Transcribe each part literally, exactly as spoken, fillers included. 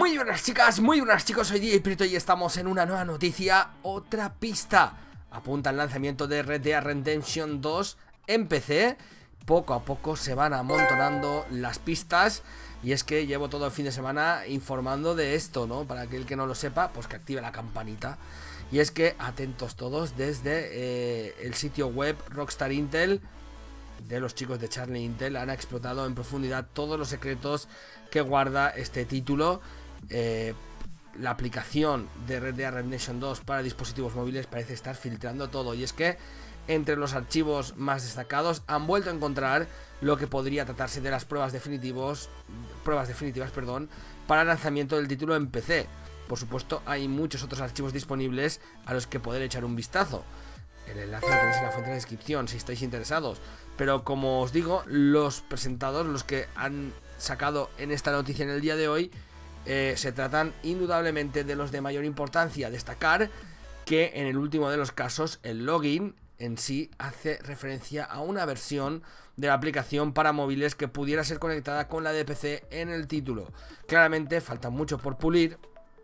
Muy buenas chicas, muy buenas chicos, soy D J Prieto y estamos en una nueva noticia. Otra pista apunta al lanzamiento de Red Dead Redemption dos en P C. Poco a poco se van amontonando las pistas. Y es que llevo todo el fin de semana informando de esto, ¿no? Para aquel que no lo sepa, pues que active la campanita. Y es que, atentos todos, desde eh, el sitio web Rockstar Intel, de los chicos de Charlie Intel, han explotado en profundidad todos los secretos que guarda este título. Eh, la aplicación de Red Dead Redemption dos para dispositivos móviles parece estar filtrando todo. Y es que entre los archivos más destacados han vuelto a encontrar lo que podría tratarse de las pruebas definitivos, pruebas definitivas, perdón, para el lanzamiento del título en P C. Por supuesto, hay muchos otros archivos disponibles a los que poder echar un vistazo. El enlace lo tenéis en la fuente de la descripción si estáis interesados. Pero como os digo, los presentados, los que han sacado en esta noticia en el día de hoy, eh, se tratan indudablemente de los de mayor importancia. Destacar que en el último de los casos, el login en sí hace referencia a una versión de la aplicación para móviles que pudiera ser conectada con la de P C en el título. Claramente falta mucho por pulir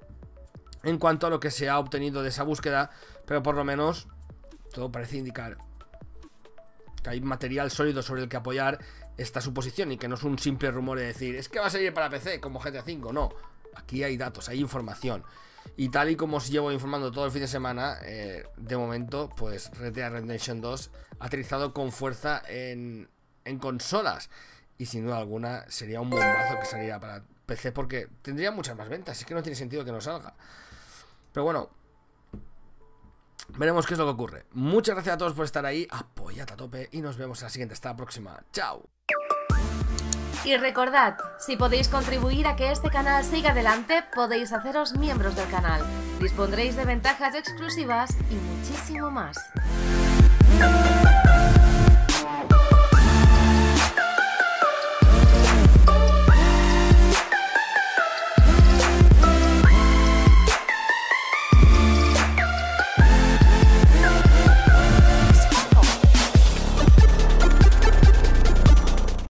en cuanto a lo que se ha obtenido de esa búsqueda, pero por lo menos todo parece indicar que hay material sólido sobre el que apoyar esta suposición y que no es un simple rumor de decir es que va a salir para P C como G T A cinco. No, aquí hay datos, hay información. Y tal y como os llevo informando todo el fin de semana, eh, de momento, pues Red Dead Redemption dos ha aterrizado con fuerza en, en consolas. Y sin duda alguna sería un bombazo que saliera para P C porque tendría muchas más ventas. Es que no tiene sentido que no salga. Pero bueno, veremos qué es lo que ocurre. Muchas gracias a todos por estar ahí. Apoyad a tope y nos vemos en la siguiente. Hasta la próxima. Chao. Y recordad, si podéis contribuir a que este canal siga adelante, podéis haceros miembros del canal. Dispondréis de ventajas exclusivas y muchísimo más.